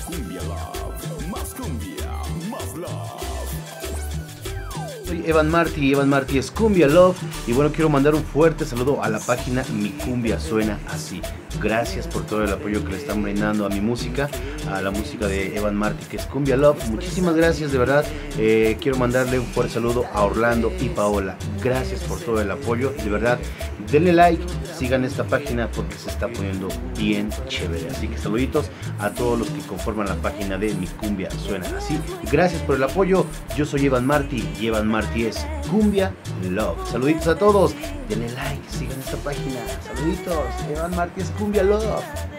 Cumbia Love, más cumbia, más love. Soy Evan Martí es Cumbia Love y bueno, quiero mandar un fuerte saludo a la página Mi Cumbia Suena Así. Gracias por todo el apoyo que le están brindando a mi música, a la música de Evan Martí, que es Cumbia Love. Muchísimas gracias, de verdad. Quiero mandarle un fuerte saludo a Orlando y Paola. Gracias por todo el apoyo, de verdad. Denle like, sigan esta página porque se está poniendo bien chévere. Así que saluditos a todos los que conforman la página de Mi Cumbia Suena Así. Gracias por el apoyo. Yo soy Evan Martí y Evan Martí es Cumbia Love. Saluditos a todos. Denle like, sigan esta página. Saluditos. Evan Martí es Cumbia Love.